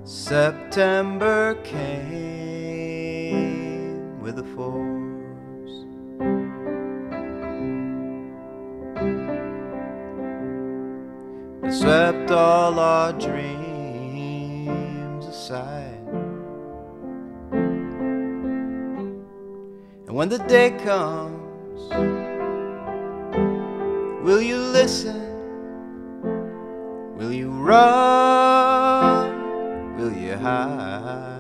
September came with a force. It swept all our dreams aside. And when the day comes, will you listen? Will you run? Will you hide?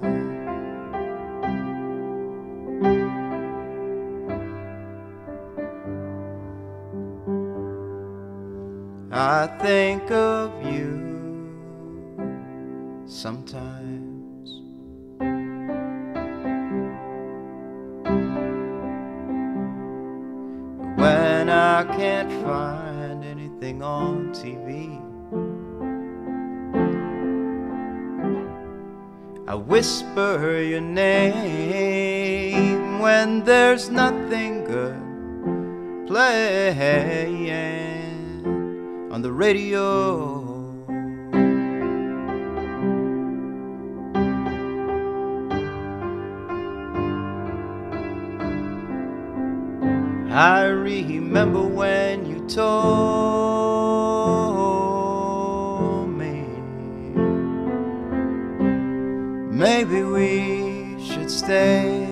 I think of you sometimes. When I can't find anything on TV, I whisper your name when there's nothing good playing on the radio. I remember when you told me maybe we should stay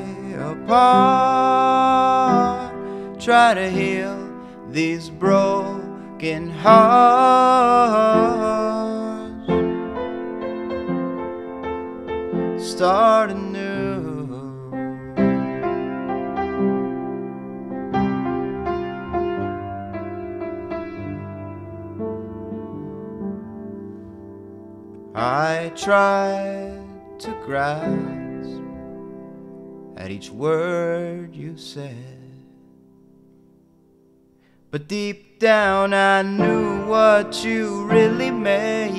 apart, try to heal these broken hearts, start anew. I tried to grasp at each word you said, but deep down I knew what you really meant.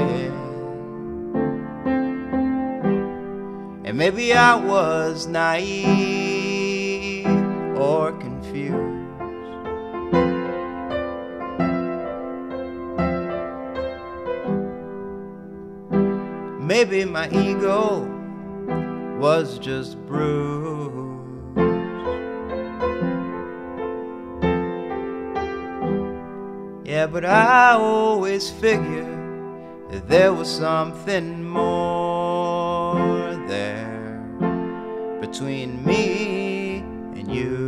And maybe I was naive or confused. Maybe my ego was just bruised. Yeah, but I always figured that there was something more there between me and you.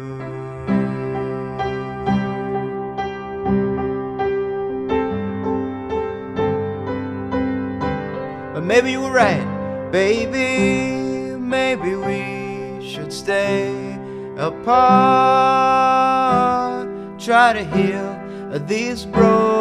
But maybe you were right, baby. Maybe we should stay apart, try to heal these broken